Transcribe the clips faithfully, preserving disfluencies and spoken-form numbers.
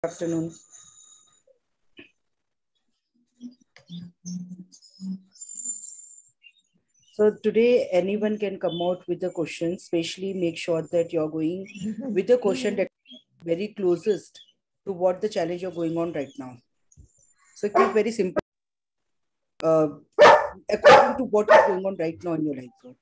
Afternoon. So today anyone can come out with a question, especially make sure that you're going with a question that is very closest to what the challenge you're going on right now. So keep very simple uh, according to what is going on right now in your life.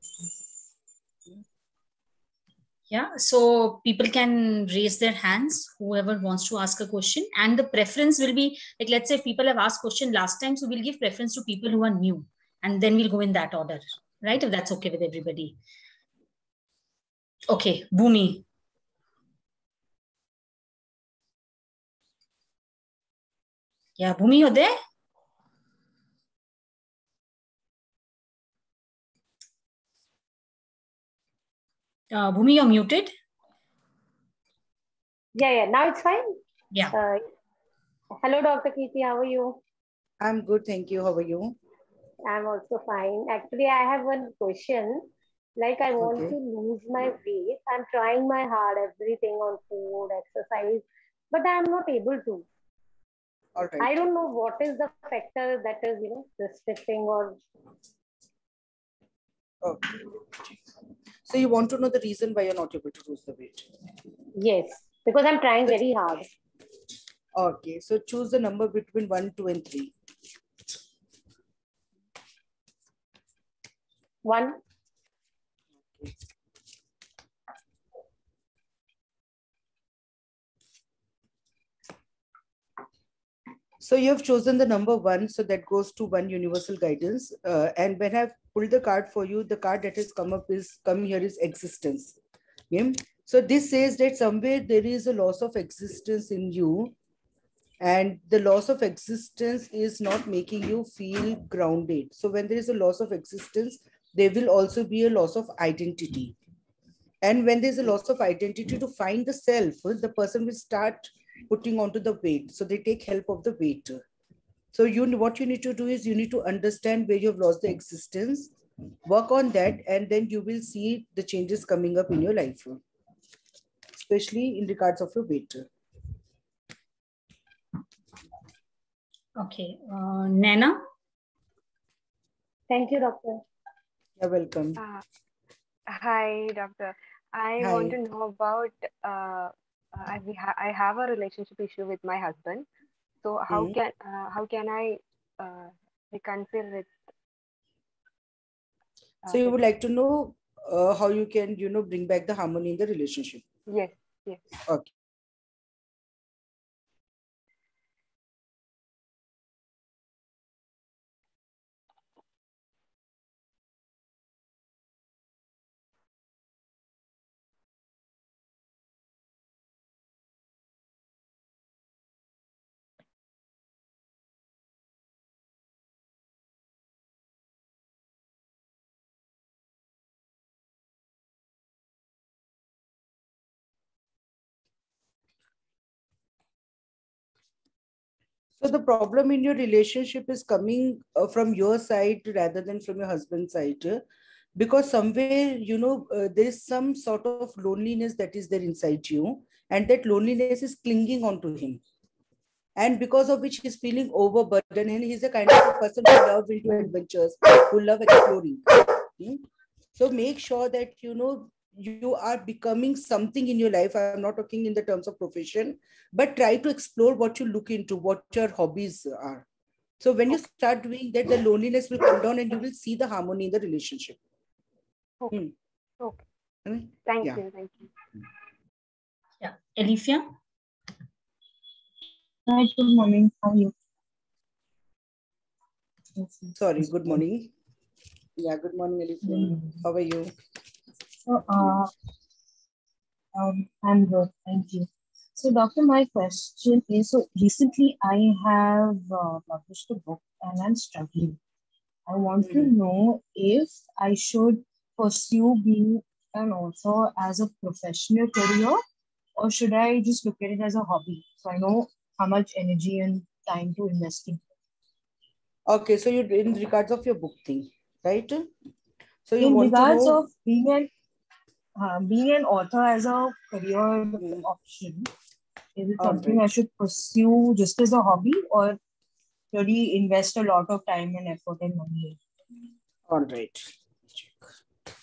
Yeah, so people can raise their hands, whoever wants to ask a question, and the preference will be like, let's say people have asked question last time, so we'll give preference to people who are new, and then we'll go in that order, right? If that's okay with everybody. Okay, Bhumi. Yeah, Bhumi, you're there? Uh, Bhumi, you're muted. Yeah, yeah. Now it's fine. Yeah. Uh, hello, Doctor Kirti. How are you? I'm good, thank you. How are you? I'm also fine. Actually, I have one question. Like, I want Okay. to lose my weight. I'm trying my hard, everything on food, exercise, but I'm not able to. All right. I don't know what is the factor that is, you know, restricting or. Okay. So you want to know the reason why you're not able to lose the weight? Yes, because I'm trying very hard. Okay, so choose the number between one, two, and three. One. Okay. So you have chosen the number one, so that goes to one universal guidance. Uh, and when I've pulled the card for you, the card that has come up is come here is existence. Okay? So this says that somewhere there is a loss of existence in you, and the loss of existence is not making you feel grounded. So when there is a loss of existence, there will also be a loss of identity. And when there's a loss of identity, to find the self, the person will start putting onto the weight. So they take help of the weight. So you what you need to do is you need to understand where you've lost the existence, work on that, and then you will see the changes coming up in your life, especially in regards of your weight. Okay, uh, Nana. Thank you, doctor. You're welcome. Uh, hi, doctor. I Hi. want to know about. Uh, I we ha I have a relationship issue with my husband. So how Hmm. can uh, how can I uh, reconcile it? Uh, So you with would like to know uh, how you can, you know, bring back the harmony in the relationship. yes, yes. Okay. So the problem in your relationship is coming uh, from your side rather than from your husband's side, uh, because somewhere, you know, uh, there is some sort of loneliness that is there inside you, and that loneliness is clinging onto him. And because of which he's feeling overburdened, and he's the kind of a person who love into adventures, who love exploring. Hmm? So make sure that, you know, you are becoming something in your life. I'm not talking in the terms of profession, but try to explore what you look into, what your hobbies are. So when you start doing that, the loneliness will come down and you will see the harmony in the relationship. Okay. Hmm. Okay. Hmm? Thank Yeah. you. Thank you. Yeah, Alifia. Hi, good morning. How are you? Sorry, good morning. Yeah, good morning, Alifia. How are you? So, uh, um, I'm good. Thank you. So, doctor, my question is, so recently I have uh, published a book and I'm struggling. I want to Mm-hmm. know if I should pursue being an author as a professional career, or should I just look at it as a hobby? So I know how much energy and time to invest in. Okay, so you in regards of your book thing, right? So you In want to regards know. of being an uh, being an author as a career Hmm. option, Is it All something right. I should pursue just as a hobby, or really invest a lot of time and effort and money? All right. Check.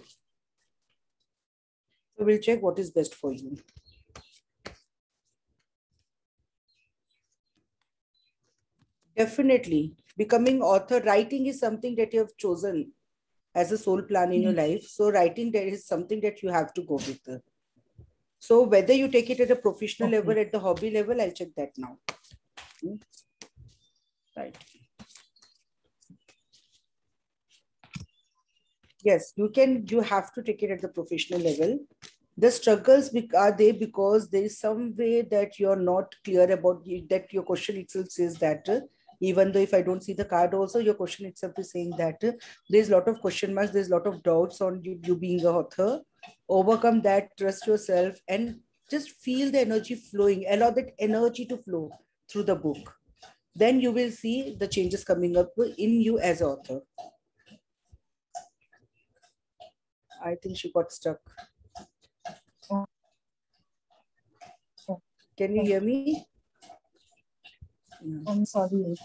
So we'll check what is best for you. Definitely. Becoming author, writing is something that you have chosen as a soul plan in your life. So writing, there is something that you have to go with. So whether you take it at a professional Okay. level, at the hobby level, I'll check that now. Hmm. Right. Yes, you can, you have to take it at the professional level. The struggles are there because there is some way that you're not clear about that. Your question itself says that, uh, even though if I don't see the card also, your question itself is saying that uh, there's a lot of question marks, there's a lot of doubts on you, you being an author. Overcome that, trust yourself, and just feel the energy flowing. Allow that energy to flow through the book. Then you will see the changes coming up in you as an author. I think she got stuck. Can you hear me? I'm sorry.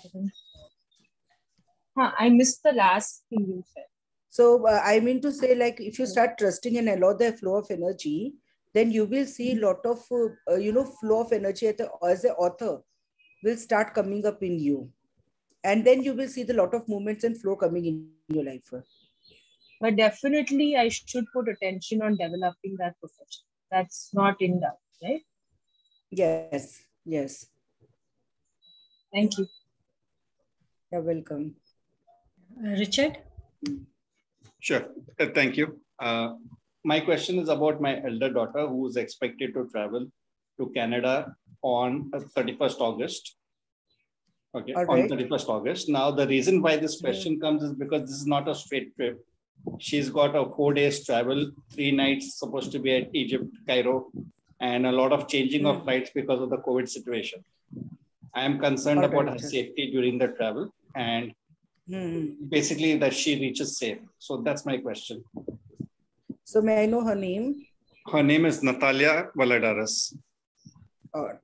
Huh, I missed the last thing you said. So uh, I mean to say, like, if you start trusting and allow the flow of energy, then you will see a lot of, uh, you know, flow of energy at the, as an author will start coming up in you. And then you will see the lot of movements and flow coming in your life. But definitely I should put attention on developing that profession. That's not in doubt, right? Yes, yes. Thank you. You're welcome. Uh, Richard? Sure. Uh, thank you. Uh, my question is about my elder daughter who is expected to travel to Canada on thirty-first August. Okay, All on right. thirty-first August. Now, the reason why this question comes is because this is not a straight trip. She's got a four days travel, three nights supposed to be at Egypt, Cairo, and a lot of changing of flights because of the COVID situation. I am concerned All about right. her safety during the travel and Hmm. basically that she reaches safe. So that's my question. So may I know her name? Her name is Natalia Valadares. All right.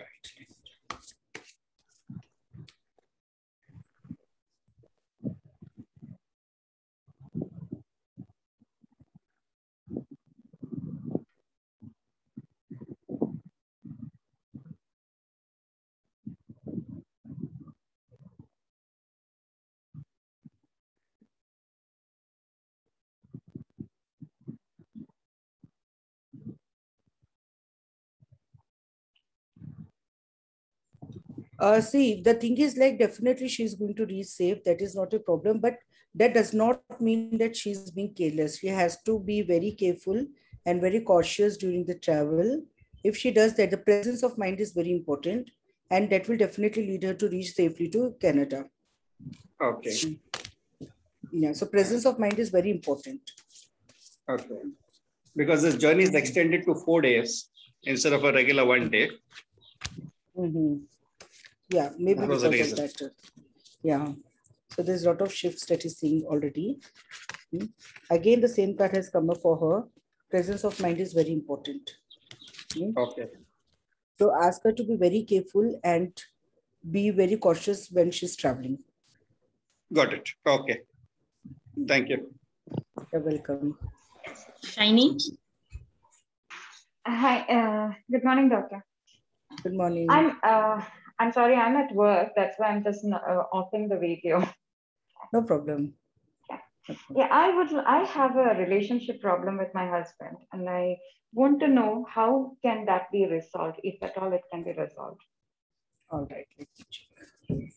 Uh, see, the thing is, like, definitely she's going to reach safe. That is not a problem, but that does not mean that she's being careless. She has to be very careful and very cautious during the travel. If she does that, the presence of mind is very important, and that will definitely lead her to reach safely to Canada. Okay. Yeah, so presence of mind is very important. Okay. Because the journey is extended to four days instead of a regular one day. Mm-hmm. Yeah, maybe That was because the of that. Yeah. So there's a lot of shifts that he's seeing already. Hmm. Again, the same card has come up for her. Presence of mind is very important. Hmm. Okay. So ask her to be very careful and be very cautious when she's traveling. Got it. Okay. Thank you. You're welcome. Shiny? Hi, uh, good morning, doctor. Good morning. I'm uh, I'm sorry, I'm at work. That's why I'm just uh, offing the video. No problem. Yeah. No problem. Yeah, I would. I have a relationship problem with my husband, and I want to know how can that be resolved, if at all it can be resolved. All right. Let me check.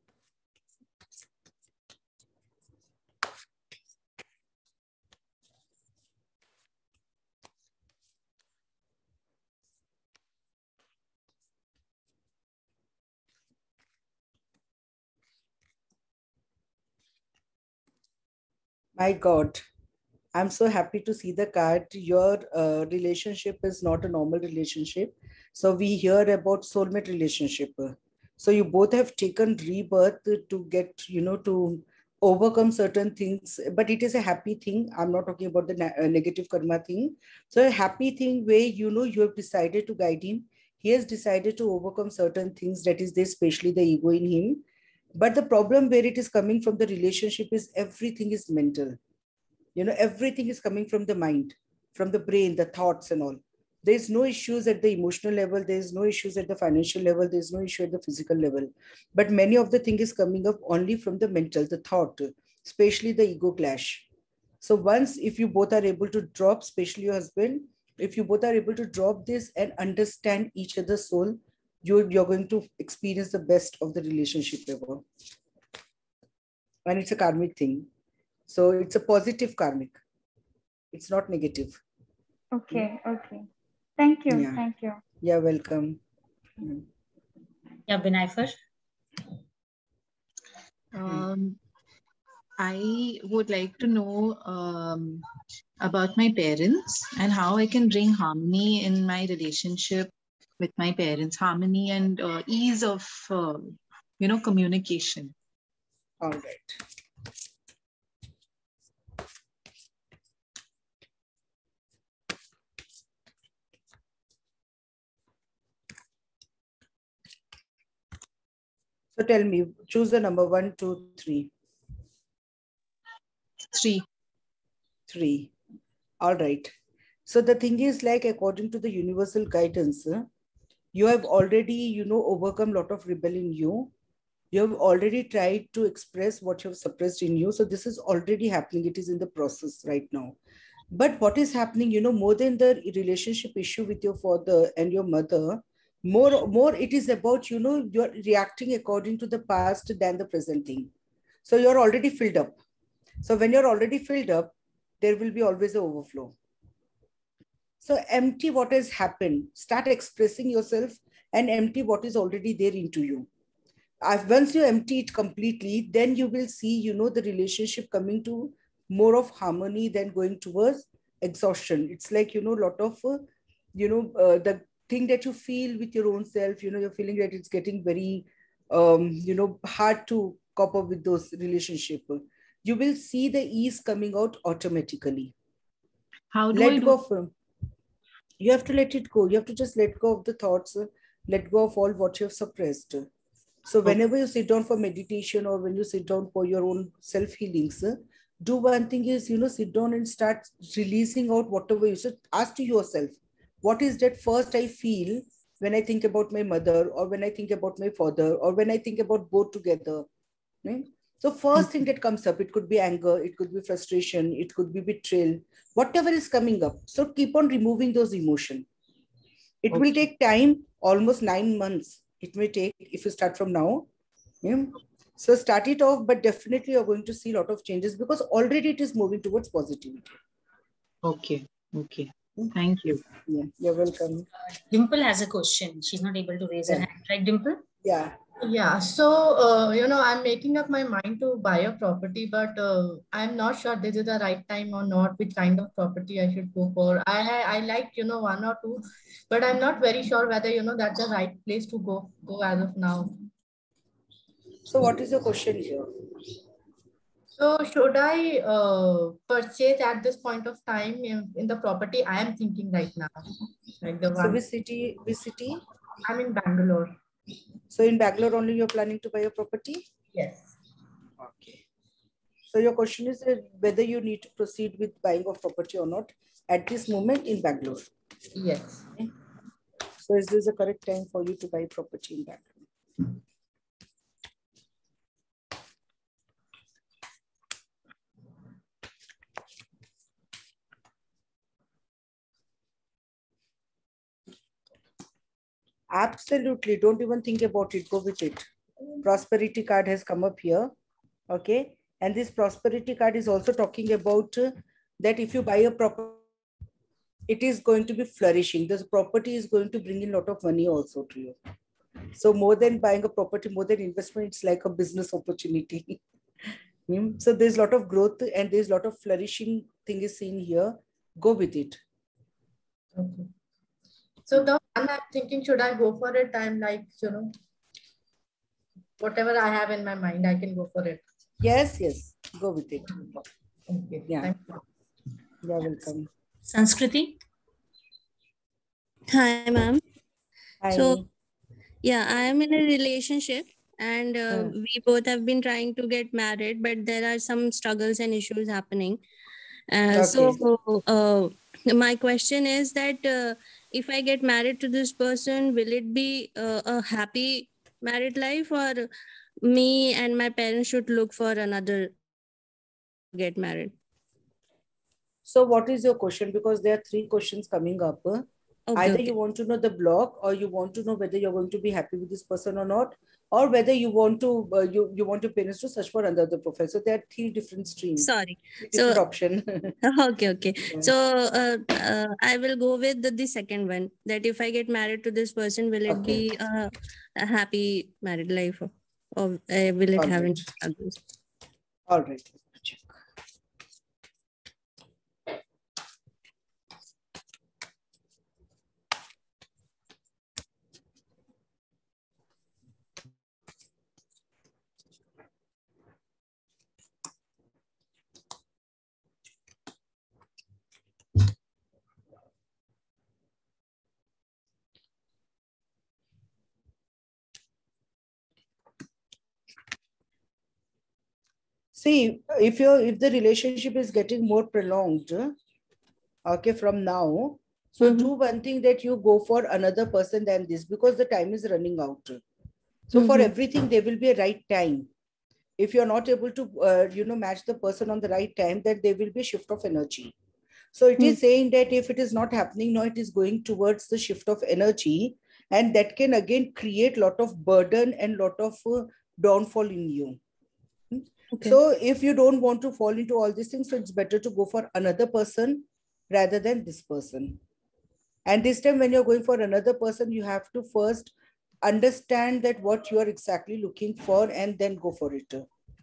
My God, I'm so happy to see the card. Your uh, relationship is not a normal relationship. So we hear about soulmate relationship. So you both have taken rebirth to get, you know, to overcome certain things, but it is a happy thing. I'm not talking about the uh, negative karma thing. So a happy thing where, you know, you have decided to guide him He has decided to overcome certain things that is there, especially the ego in him. But the problem where it is coming from the relationship is everything is mental. You know, everything is coming from the mind, from the brain, the thoughts and all. There is no issues at the emotional level. There is no issues at the financial level. There is no issue at the physical level. But many of the thing is coming up only from the mental, the thought, especially the ego clash. So once, if you both are able to drop, especially your husband, if you both are able to drop this and understand each other's soul, you're, you're going to experience the best of the relationship ever. And it's a karmic thing. So it's a positive karmic. It's not negative. Okay, okay. Thank you, Yeah. thank you. You're welcome. Yeah, Vinay first. Um, I would like to know um, about my parents and how I can bring harmony in my relationship with my parents, harmony and uh, ease of, uh, you know, communication. All right. So tell me, choose the number one, two, three. Three. Three. All right. So the thing is, like, according to the universal guidance, uh, you have already, you know, overcome a lot of rebellion in you. You have already tried to express what you have suppressed in you. So this is already happening. It is in the process right now. But what is happening, you know, more than the relationship issue with your father and your mother, more, more it is about, you know, you're reacting according to the past than the present thing. So you're already filled up. So when you're already filled up, there will be always an overflow. So empty what has happened. Start expressing yourself and empty what is already there into you. Once you empty it completely, then you will see, you know, the relationship coming to more of harmony than going towards exhaustion. It's like, you know, a lot of, uh, you know, uh, the thing that you feel with your own self, you know, you're feeling that it's getting very, um, you know, hard to cope up with those relationships. You will see the ease coming out automatically. How do let I do? go of, you have to let it go. You have to just let go of the thoughts, let go of all what you have suppressed. So whenever you sit down for meditation or when you sit down for your own self-healings, do one thing is, you know, sit down and start releasing out whatever you should. Ask to yourself, what is that first I feel when I think about my mother or when I think about my father or when I think about both together? Right? So first thing that comes up, it could be anger, it could be frustration, it could be betrayal, whatever is coming up. So keep on removing those emotions. It okay. will take time, almost nine months. It may take if you start from now. Yeah. So start it off, but definitely you're going to see a lot of changes because already it is moving towards positivity. Okay. Okay. Thank you. Yeah, you're welcome. Uh, Dimple has a question. She's not able to raise yeah. her hand. Right, Dimple? Yeah. Yeah. So, uh, you know, I'm making up my mind to buy a property, but uh, I'm not sure this is the right time or not, which kind of property I should go for. I, I like, you know, one or two, but I'm not very sure whether, you know, that's the right place to go, go as of now. So what is your question here? So should I uh, purchase at this point of time in, in the property I am thinking right now? Like the one. So which city, which city? I'm in Bangalore. So in Bangalore only you're planning to buy a property? Yes. Okay. So your question is whether you need to proceed with buying of property or not at this moment in Bangalore? Yes. Okay. So is this the correct time for you to buy property in Bangalore? Absolutely. Don't even think about it. Go with it. Prosperity card has come up here. Okay. And this prosperity card is also talking about uh, that if you buy a property, it is going to be flourishing. This property is going to bring in a lot of money also to you. So more than buying a property, more than investment, it's like a business opportunity. So there's a lot of growth and there's a lot of flourishing thing is seen here. Go with it. Okay. So the one I'm thinking, should I go for it? I'm like, you know, whatever I have in my mind, I can go for it. Yes, yes. Go with it. Okay. Yeah. Thank you. You're welcome. Sanskriti? Hi, ma'am. Hi. So, yeah, I am in a relationship and uh, Hmm. we both have been trying to get married, but there are some struggles and issues happening. Uh, Okay. So, uh, my question is that uh, if I get married to this person, will it be uh, a happy married life, or me and my parents should look for another to get married? So what is your question? Because there are three questions coming up. Okay, Either okay. you want to know the block, or you want to know whether you're going to be happy with this person or not, or whether you want to uh, you you want your parents to search for another professor. So there are three different streams, Sorry. three So, different options. okay, okay. Yeah. So, uh, uh, I will go with the, the second one. That if I get married to this person, will it Okay. be a, a happy married life, or, or uh, will it All have right. any struggles? All right. Check. See, if you're if the relationship is getting more prolonged, okay, from now, so Mhm. do one thing, that you go for another person than this, because the time is running out. So for Mhm. everything, there will be a right time. If you're not able to, uh, you know, match the person on the right time, that there will be a shift of energy. So it Hmm. is saying that if it is not happening now, it is going towards the shift of energy, and that can again create lot of burden and lot of uh, downfall in you. Okay. So if you don't want to fall into all these things, so it's better to go for another person rather than this person. And this time when you're going for another person, you have to first understand that what you are exactly looking for, and then go for it.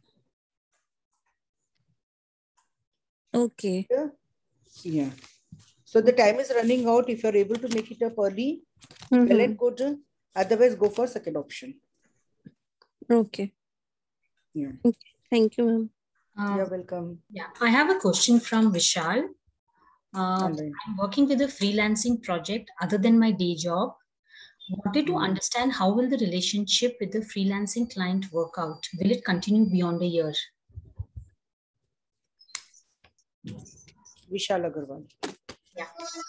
Okay. Yeah. Yeah. So the time is running out. If you're able to make it up early, well Mhm. and good. Otherwise, go for second option. Okay. Yeah. Okay. Thank you, ma'am. Um, You're welcome. Yeah, I have a question from Vishal. Uh, All right. I'm working with a freelancing project other than my day job. Wanted to Mhm. understand how will the relationship with the freelancing client work out? Will it continue beyond a year? Vishal Agarwal. Yeah.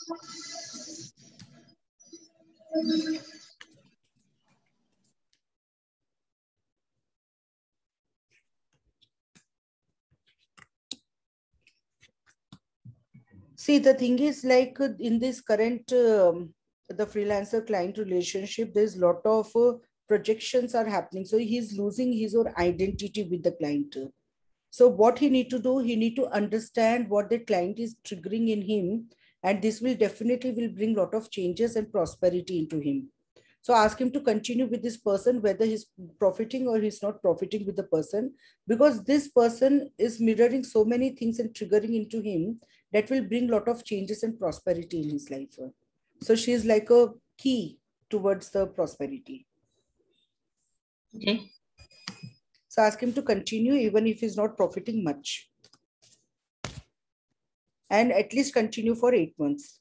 See, the thing is, like uh, in this current um, the freelancer client relationship, there's a lot of uh, projections are happening. So he's losing his own identity with the client. So what he need to do, he need to understand what the client is triggering in him, and this will definitely will bring a lot of changes and prosperity into him. So ask him to continue with this person, whether he's profiting or he's not profiting with the person, because this person is mirroring so many things and triggering into him that will bring a lot of changes and prosperity in his life. So she is like a key towards the prosperity. Okay. So ask him to continue even if he's not profiting much. And at least continue for eight months.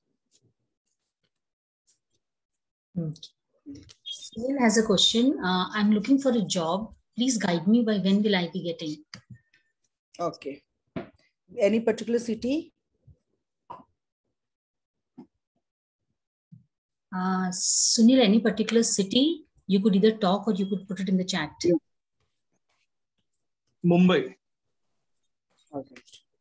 Sunil has a question. Uh, I'm looking for a job. Please guide me by when will I be getting? Okay. Any particular city? Uh, Sunil, any particular city? You could either talk or you could put it in the chat. Mumbai. Okay.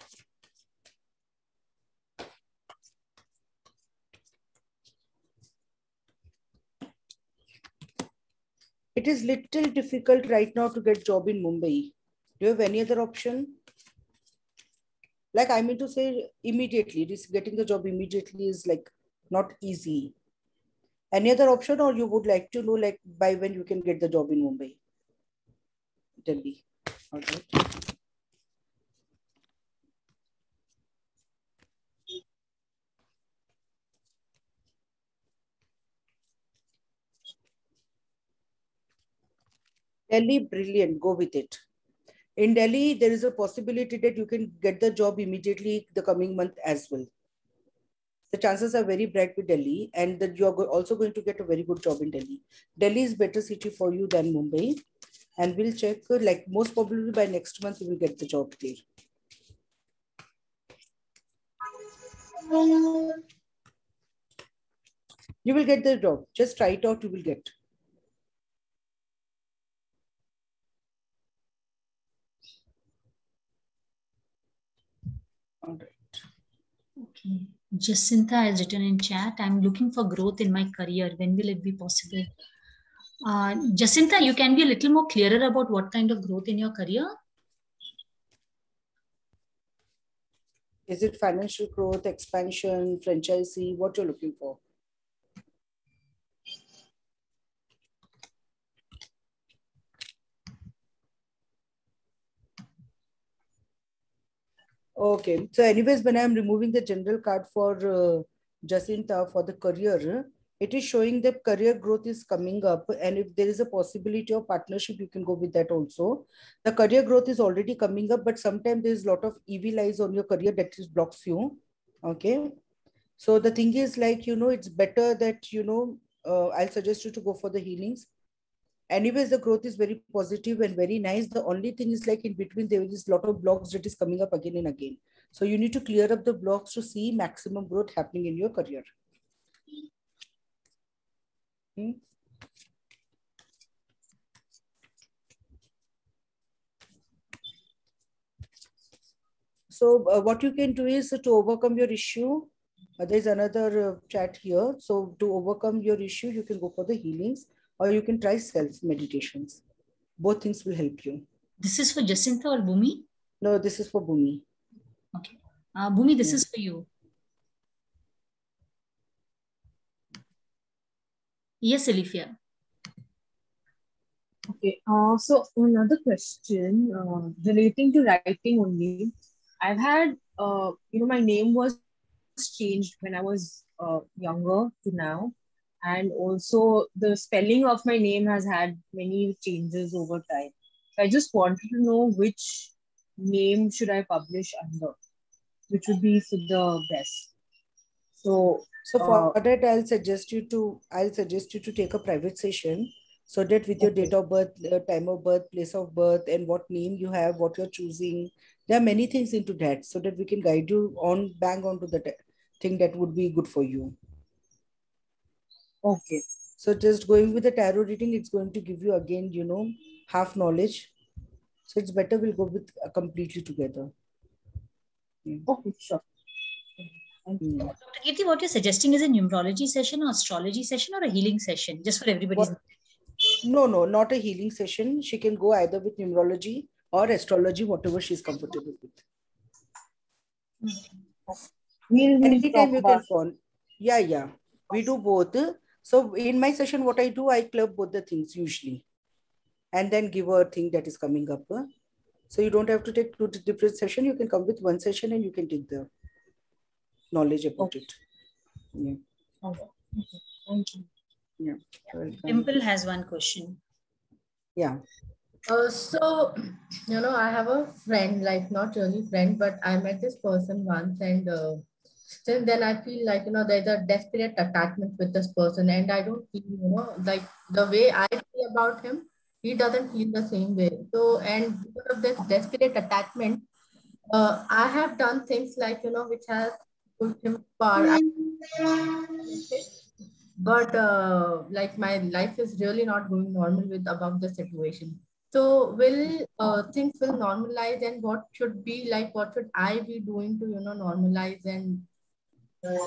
It is little difficult right now to get job in Mumbai. Do you have any other option? Like I mean to say immediately, this getting the job immediately is like not easy. Any other option, or you would like to know like by when you can get the job in Mumbai? Delhi. All right. Delhi, brilliant. Go with it. In Delhi, there is a possibility that you can get the job immediately the coming month as well. the chances are very bright with Delhi, and that you are go also going to get a very good job in Delhi. Delhi is better city for you than Mumbai, and we'll check, uh, like most probably by next month you will get the job there. You will get the job. Just try it out, you will get. All right. Okay. Jacinta has written in chat, I'm looking for growth in my career. When will it be possible? Uh, Jacinta, you can be a little more clearer about what kind of growth in your career? Is it financial growth, expansion, franchisee? What you're looking for? Okay. So anyways, when I'm removing the general card for uh, Jacinta for the career, it is showing that career growth is coming up. And if there is a possibility of partnership, you can go with that also. The career growth is already coming up, but sometimes there's a lot of evil eyes on your career that is blocks you. Okay. So the thing is like, you know, it's better that, you know, uh, I'll suggest you to go for the healings. Anyways, the growth is very positive and very nice. The only thing is like in between, there is a lot of blocks that is coming up again and again. So you need to clear up the blocks to see maximum growth happening in your career. Hmm? So uh, what you can do is uh, to overcome your issue. Uh, there's another uh, chat here. So to overcome your issue, you can go for the healings or you can try self meditations. Both things will help you. This is for Jacinta or Bhumi? No, this is for Bhumi. Okay. Uh, Bhumi, this Yeah. is for you. Yes, Alifia. Okay, uh, so another question uh, relating to writing only. I've had, uh, you know, my name was changed when I was uh, younger to now. And also the spelling of my name has had many changes over time. So I just wanted to know which name should I publish under, which would be for the best. So, So for uh, that, I'll suggest you to, I'll suggest you to take a private session so that with your Okay. date of birth, uh, time of birth, place of birth, and what name you have, what you're choosing, there are many things into that so that we can guide you on bang onto the t- thing that would be good for you. Okay. So just going with the tarot reading, it's going to give you again, you know, half knowledge. So it's better we'll go with uh, completely together. Hmm. Okay, sure. Thank you. Hmm. Doctor Kirti, what you're suggesting is a numerology session or astrology session or a healing session, just for everybody's. What? No, no, not a healing session. She can go either with numerology or astrology, whatever she's comfortable with. We'll, we'll Anytime talk you about can phone. Yeah, yeah. We do both. So in my session, what I do, I club both the things usually. And then give her a thing that is coming up. So you don't have to take two different sessions. You can come with one session and you can take the knowledge about Okay. it. Yeah. Okay. Thank you. Yeah. Welcome. Dimple has one question. Yeah. Uh, so, you know, I have a friend, like not really friend, but I met this person once, and uh, since then I feel like, you know, there's a desperate attachment with this person, and I don't feel, you know, like the way I feel about him, he doesn't feel the same way. So, and because of this desperate attachment, uh, I have done things like, you know, which has pushed him far. I- but uh, like my life is really not going normal with about the situation. So will uh, things will normalize, and what should be like, what should I be doing to, you know, normalize and uh,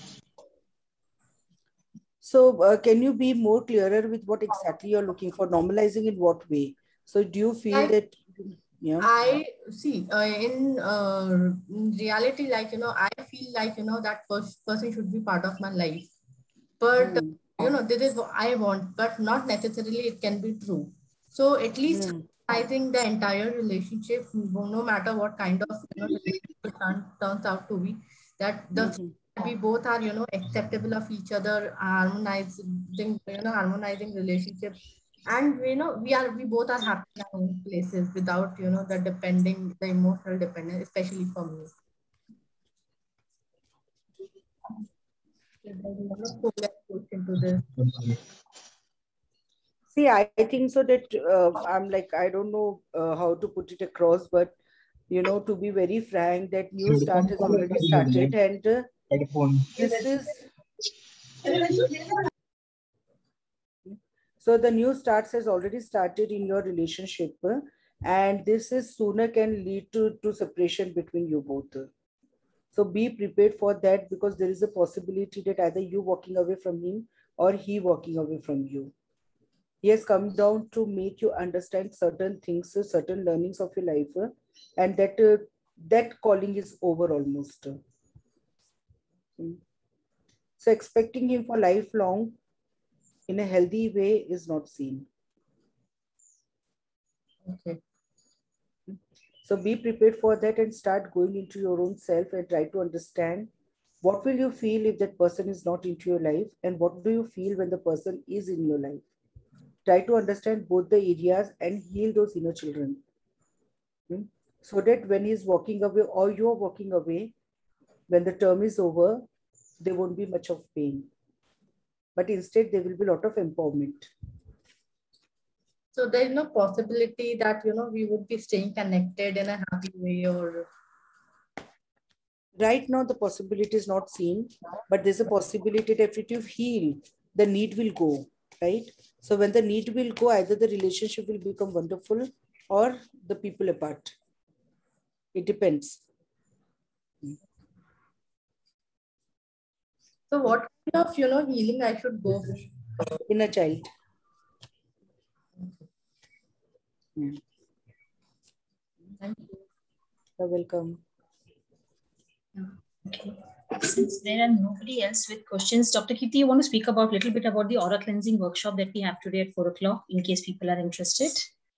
So uh, can you be more clearer with what exactly you're looking for? Normalizing in what way? So do you feel like that, yeah? I see uh, in, uh, in reality, like, you know, I feel like, you know, that pers- person should be part of my life. But, Hmm. you know, this is what I want, but not necessarily it can be true. So at least Hmm. I think the entire relationship, no matter what kind of, you know, relationship turn, turns out to be, that the Mhm. we both are, you know, acceptable of each other, harmonizing, you know, harmonizing relationship. And, you know, we are, we both are happy in our own places without, you know, the depending, the emotional dependence, especially for me. See, I, I think so that uh, I'm like, I don't know uh, how to put it across, but you know, to be very frank, that new start has already started, and uh, this is so the new starts has already started in your relationship, uh, and this is sooner can lead to, to separation between you both. So be prepared for that, because there is a possibility that either you walking away from him or he walking away from you. He has come down to make you understand certain things, certain learnings of your life, and that uh, that calling is over almost. So expecting him for lifelong in a healthy way is not seen. Okay. So be prepared for that and start going into your own self and try to understand what will you feel if that person is not into your life, and what do you feel when the person is in your life. Try to understand both the areas and heal those inner children. Hmm? So that when he's walking away or you're walking away, when the term is over, there won't be much of pain. But instead, there will be a lot of empowerment. So there is no possibility that, you know, we would be staying connected in a happy way, or... Right now, the possibility is not seen, but there's a possibility that if you heal, the need will go, right? So when the need will go, either the relationship will become wonderful or the people apart. It depends. So what kind of, you know, healing I should go for? Inner child. Yeah. Thank you. You're welcome. Okay. Since there are nobody else with questions, Doctor Kirti, you want to speak about a little bit about the aura cleansing workshop that we have today at four o'clock, in case people are interested?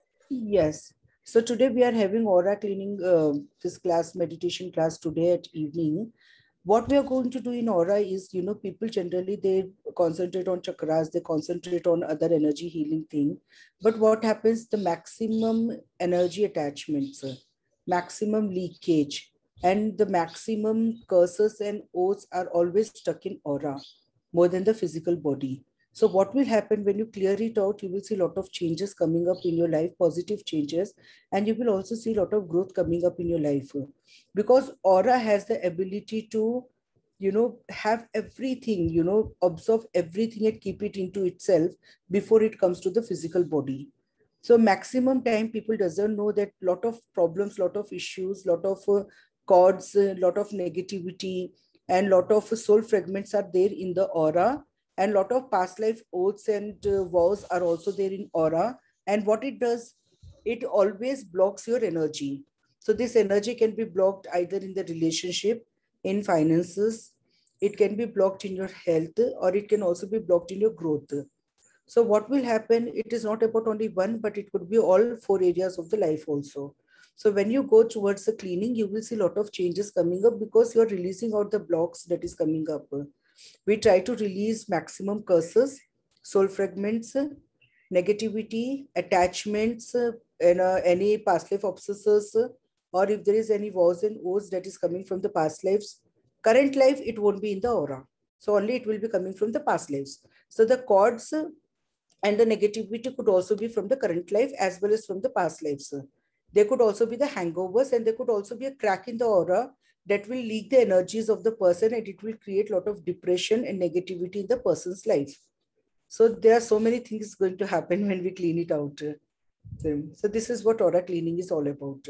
Yes. So today we are having aura cleaning, uh, this class, meditation class today at evening. What we are going to do in aura is, you know, people generally, they concentrate on chakras, they concentrate on other energy healing thing. But what happens, the maximum energy attachments, maximum leakage, and the maximum curses and oaths are always stuck in aura more than the physical body. So what will happen when you clear it out, you will see a lot of changes coming up in your life, positive changes, and you will also see a lot of growth coming up in your life. Because aura has the ability to, you know, have everything, you know, absorb everything and keep it into itself before it comes to the physical body. So maximum time people doesn't know that lot of problems, lot of issues, lot of uh, cords, a lot of negativity, and lot of soul fragments are there in the aura, and lot of past life oaths and uh, vows are also there in aura. And what it does, it always blocks your energy. So this energy can be blocked either in the relationship, in finances, it can be blocked in your health, or it can also be blocked in your growth. So what will happen, it is not about only one, but it could be all four areas of the life also. So when you go towards the cleaning, you will see a lot of changes coming up, because you're releasing out the blocks that is coming up. We try to release maximum curses, soul fragments, negativity, attachments, and uh, any past life obsessors, or if there is any vows and oaths that is coming from the past lives. Current life, it won't be in the aura. So only it will be coming from the past lives. So the cords and the negativity could also be from the current life as well as from the past lives. There could also be the hangovers, and there could also be a crack in the aura that will leak the energies of the person, and it will create a lot of depression and negativity in the person's life. So there are so many things going to happen when we clean it out. So this is what aura cleaning is all about.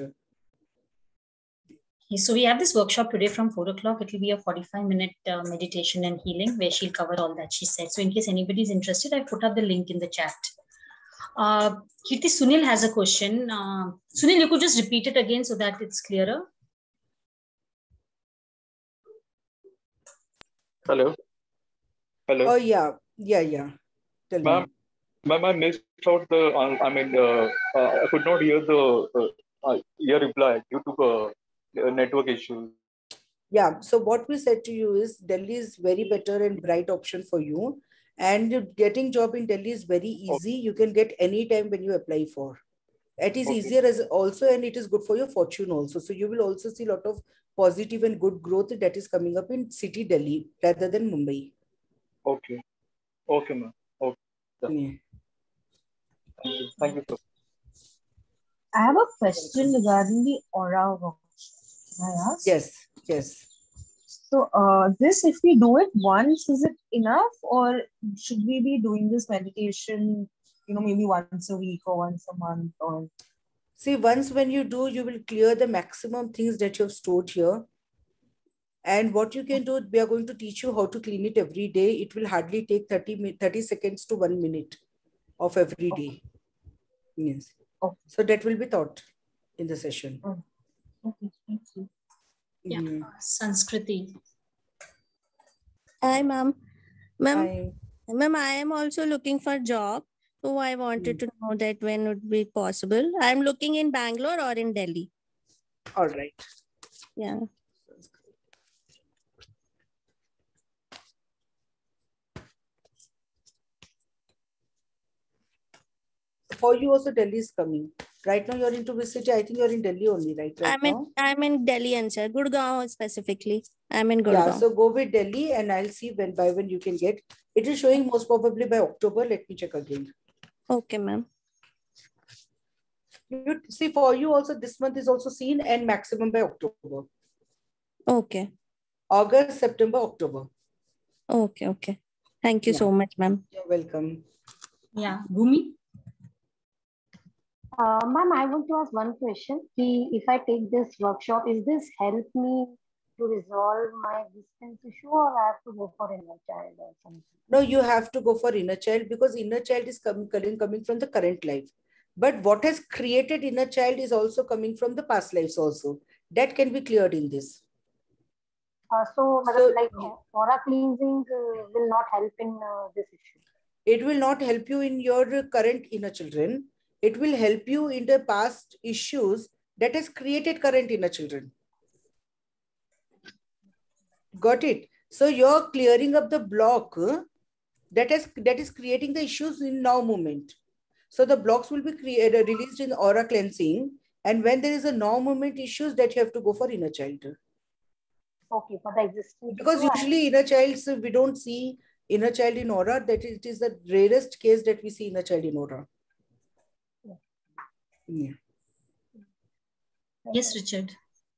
So we have this workshop today from four o'clock. It will be a forty-five minute uh, meditation and healing where she'll cover all that she said. So in case anybody is interested, I put up the link in the chat. Uh, Kirti, Sunil has a question. Uh, Sunil, you could just repeat it again so that it's clearer. Hello. Hello. Oh, yeah. Yeah, yeah. Tell Ma'am, ma'am, I missed out the, uh, I mean, uh, uh, I could not hear the, uh, uh, your reply due to uh, network issues. Yeah, so what we said to you is Delhi is very better and bright option for you. And getting job in Delhi is very easy. You can get any time when you apply for. It is okay. Easier as also, and it is good for your fortune also. So you will also see a lot of positive and good growth that is coming up in city Delhi rather than Mumbai. Okay. Okay, ma'am. Okay. Yeah. Yeah. Thank you. Thank you, sir. I have a question regarding the aura work. Can I ask? Yes, yes. So, uh, this, if we do it once, is it enough, or should we be doing this meditation, you know, maybe once a week or once a month? Or See, once when you do, you will clear the maximum things that you have stored here. And what you can do, we are going to teach you how to clean it every day. It will hardly take thirty, thirty seconds to one minute of every day. Yes. Okay. So that will be taught in the session. Okay, thank you. Yeah, Mm. Sanskriti. Hi, ma'am. Ma'am, Hi. ma'am, I am also looking for a job. So I wanted Mm. to know that when would be possible. I'm looking in Bangalore or in Delhi. All right. Yeah. For you also, Delhi is coming. Right now you're into which city? I think you're in Delhi only, right? Right I'm in now. I'm in Delhi, answer. Gurgaon specifically. I'm in Yeah, Gurgaon. so go with Delhi and I'll see when by when you can get. It is showing most probably by October. Let me check again. Okay, ma'am. You see, for you also, this month is also seen and maximum by October. Okay. August, September, October. Okay, okay. Thank you Yeah. so much, ma'am. You're welcome. Yeah, Bhumi. Uh, ma'am, I want to ask one question. If I take this workshop, is this help me to resolve my distance issue, or I have to go for inner child or something? No, you have to go for inner child because inner child is coming, coming from the current life. But what has created inner child is also coming from the past lives also. That can be cleared in this. Uh, so, So, like aura cleansing uh, will not help in uh, this issue. It will not help you in your current inner children. It will help you in the past issues that has created current inner children. Got it? So you're clearing up the block that is that is creating the issues in now moment. So the blocks will be created, released in aura cleansing. And when there is a now moment issues, that you have to go for inner child. Okay, for the existing. Because usually inner child, so we don't see inner child in aura. That it is the rarest case that we see inner child in aura. Yeah. Yeah. Yes, Richard.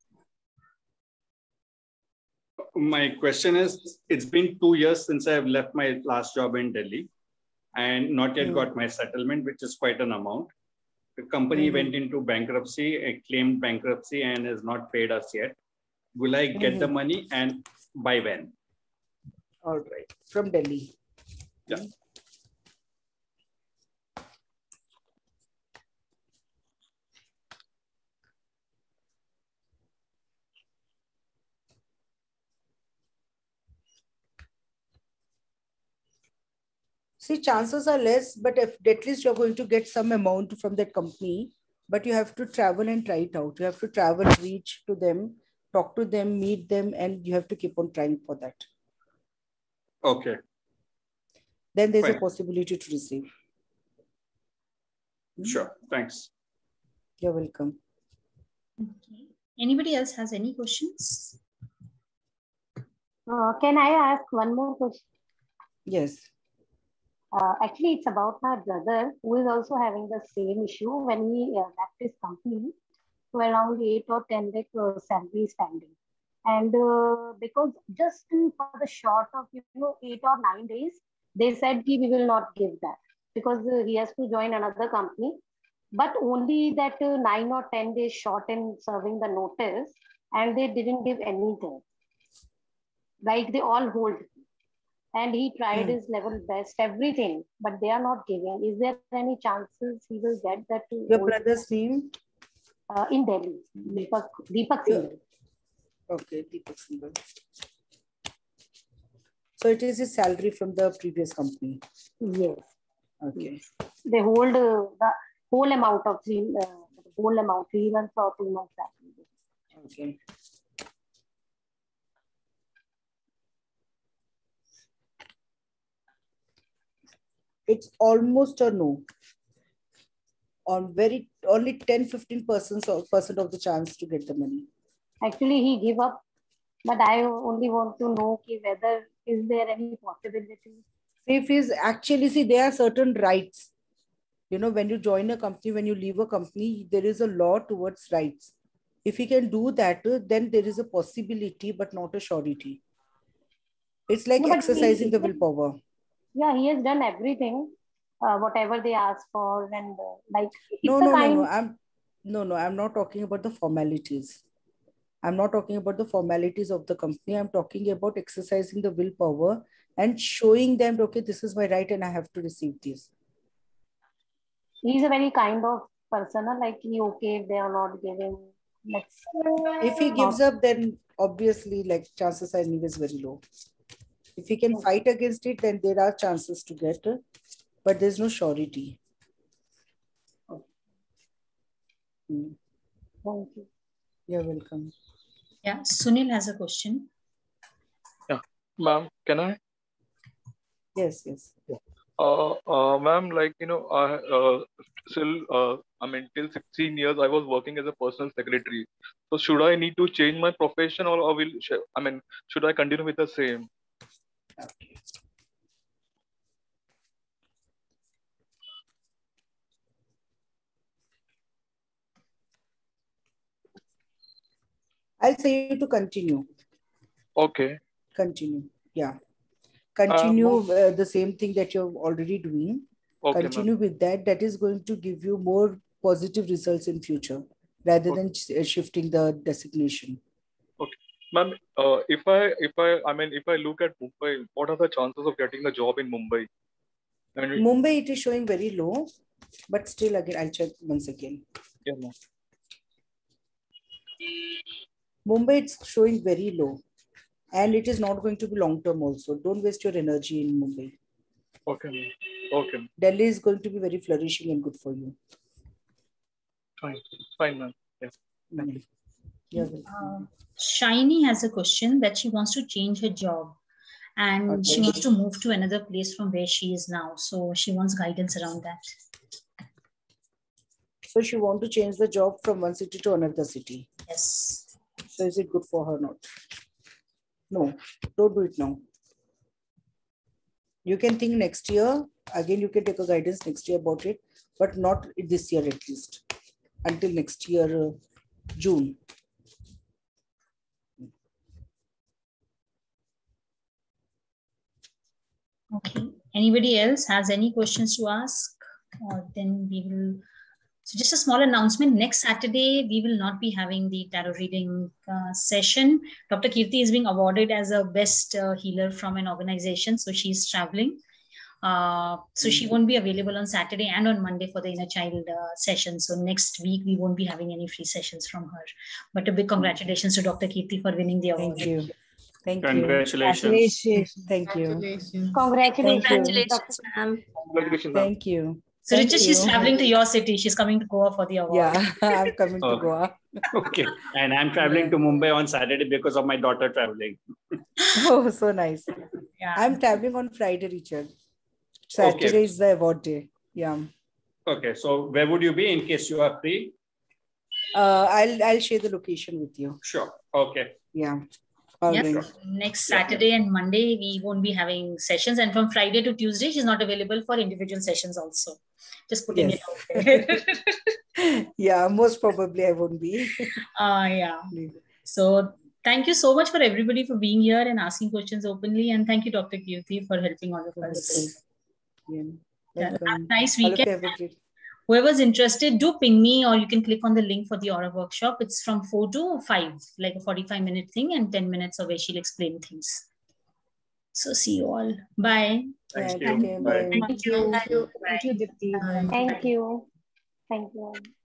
My question is, it's been two years since I have left my last job in Delhi and not yet Mm. got my settlement, which is quite an amount. The company Mm-hmm. went into bankruptcy, it claimed bankruptcy and has not paid us yet. Will I get Mm-hmm. the money and by when? All right. From Delhi. Yeah. See, chances are less, but if at least you're going to get some amount from that company, but you have to travel and try it out. You have to travel, reach to them, talk to them, meet them, and you have to keep on trying for that. Okay. Then there's Fine. a possibility to receive. Sure. Thanks. You're welcome. Okay. Anybody else has any questions? Uh, can I ask one more question? Yes. Uh, actually, it's about my brother who is also having the same issue. When he uh, left his company, to around eight or ten lakh uh, salary standing, and uh, because just for the short of you know eight or nine days, they said we will not give that because uh, he has to join another company. But only that uh, nine or ten days short in serving the notice, and they didn't give anything. Like they all hold. And he tried Mm. his level best, everything, but they are not giving. Is there any chances he will get that? To Your hold brother's name? uh, in Delhi, Deepak, Deepak Yeah. Singhal. Okay, Deepak Singhal. So it is his salary from the previous company. Yes. Okay. They hold uh, the whole amount of three, uh, whole amount, three months or two months. Okay. It's almost a no. On very only ten fifteen percent of percent of the chance to get the money. Actually, he gave up, but I only want to know whether Is there any possibility? If he's actually, see, there are certain rights. You know, when you join a company, when you leave a company, there is a law towards rights. If he can do that, then there is a possibility, but not a surety. It's like No, exercising he, the willpower. Yeah, he has done everything, uh, whatever they ask for, and uh, like it's No, a no, kind. no, no. I'm no, no. I'm not talking about the formalities. I'm not talking about the formalities of the company. I'm talking about exercising the willpower and showing them, okay, this is my right, and I have to receive this. He's a very kind of person. Like he okay if they are not giving. Let's. If he gives up, then obviously, like chances are anyways very low. If he can fight against it, then there are chances to get, but there's no surety. Hmm. Thank you. You're welcome. Yeah, Sunil has a question. Yeah, ma'am, can I? Yes, yes. Uh, uh, ma'am, like, you know, I uh, still, uh, I mean, till sixteen years, I was working as a personal secretary. So should I need to change my profession, or, or will, I mean, should I continue with the same? Okay. I'll say you to continue. Okay. Continue. Yeah. Continue Um, uh, the same thing that you're already doing. Okay, Continue with that. That is going to give you more positive results in future rather Okay. than sh- shifting the designation. Okay, ma'am. Uh, if I, if I, I mean, if I look at Mumbai, what are the chances of getting a job in Mumbai? I mean, Mumbai, it is showing very low, but still, again, I'll check once again. yeah, ma'am. Mumbai, it's showing very low, and it is not going to be long term also. Don't waste your energy in Mumbai. Okay, ma'am. Okay. Delhi is going to be very flourishing and good for you. Fine, fine, ma'am. Yeah. Thank you. Yeah, welcome. Uh, Shiny has a question that she wants to change her job and Okay. she wants to move to another place from where she is now. So she wants guidance around that. So she wants to change the job from one city to another city. Yes. So is it good for her or not? No, don't do it now. You can think next year. Again, you can take a guidance next year about it, but not this year at least. Until next year, uh, June. Okay. Anybody else has any questions to ask? Or then we will. So just a small announcement. Next Saturday, we will not be having the tarot reading uh, session. Doctor Kirti is being awarded as a best uh, healer from an organization. So she's traveling. Uh, so she won't be available on Saturday and on Monday for the inner child uh, session. So next week, we won't be having any free sessions from her. But a big congratulations to Doctor Kirti for winning the award. Thank you. Thank Congratulations. you. Thank you. Congratulations. Congratulations, ma'am. Congratulations, ma'am. Thank you. So Thank Richa, she's you. traveling to your city. She's coming to Goa for the award. Yeah, I'm coming to Oh. Goa. Okay. And I'm traveling Yeah. to Mumbai on Saturday because of my daughter traveling. Oh, so nice. Yeah. I'm traveling on Friday, Richard. Saturday Okay. is the award day. Yeah. Okay. So where would you be in case you are free? Uh, I'll I'll share the location with you. Sure. Okay. Yeah. All Yep. right. Next Yeah. Saturday and Monday, we won't be having sessions. And from Friday to Tuesday, she's not available for individual sessions also. Just putting Yes. it out there. Yeah, most probably I won't be. uh, yeah. So thank you so much for everybody for being here and asking questions openly. And thank you, Doctor Kirti, for helping all of us. Yeah. Yeah, have a Welcome. nice All of you weekend. have a great. Whoever's interested, do ping me or you can click on the link for the Aura workshop. It's from four to five, like a forty-five minute thing and ten minutes of where she'll explain things. So see you all. Bye. Thank Yeah, you. okay, Bye. bye. Thank you. Thank you. Thank you, Dipti. Thank you. Thank you.